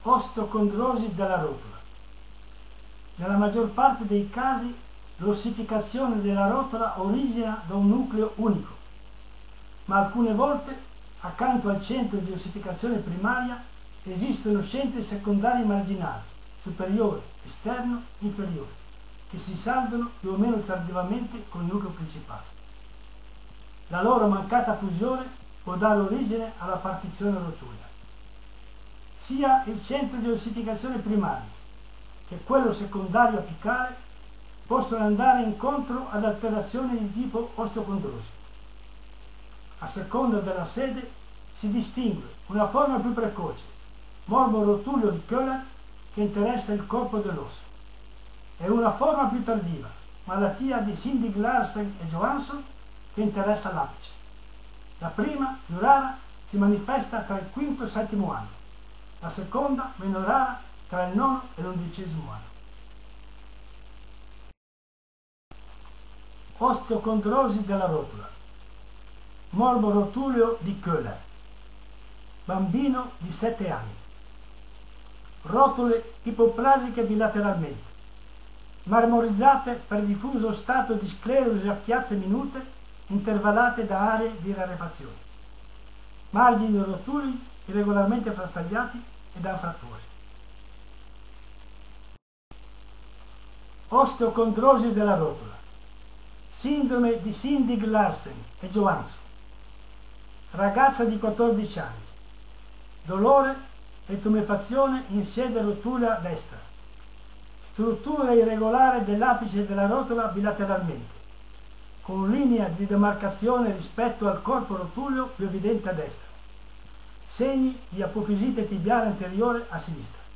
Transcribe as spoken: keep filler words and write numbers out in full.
Osteocondrosi della rotola. Nella maggior parte dei casi l'ossificazione della rotola origina da un nucleo unico, ma alcune volte, accanto al centro di ossificazione primaria, esistono centri secondari marginali, superiore, esterno, inferiore, che si salvano più o meno tardivamente col nucleo principale. La loro mancata fusione può dare origine alla partizione rotulea. Sia il centro di ossificazione primario che quello secondario apicale possono andare incontro ad alterazioni di tipo osteocondrosi. A seconda della sede si distingue una forma più precoce, morbo rotuleo di Köhler, che interessa il corpo dell'osso, e una forma più tardiva, malattia di Sindig-Larsen e Johansson, che interessa l'apice. La prima, più rara, si manifesta tra il quinto e il settimo anno, la seconda, meno rara, tra il nono e l'undicesimo anno. Osteocondrosi della rotola. Morbo rotuleo di Köhler. Bambino di sette anni. Rotole ipoplasiche bilateralmente, marmorizzate per diffuso stato di sclerosi a chiazze minute, intervallate da aree di rarefazione. Margini rotuli irregolarmente frastagliati ed anfrattuosi. Osteocondrosi della rotola. Sindrome di Sindig-Larsen e Johansson. Ragazza di quattordici anni. Dolore e tumefazione in sede rotulea destra. Struttura irregolare dell'apice della rotola bilateralmente, con linea di demarcazione rispetto al corpo rotuleo più evidente a destra. Segni di apofisite tibiale anteriore a sinistra.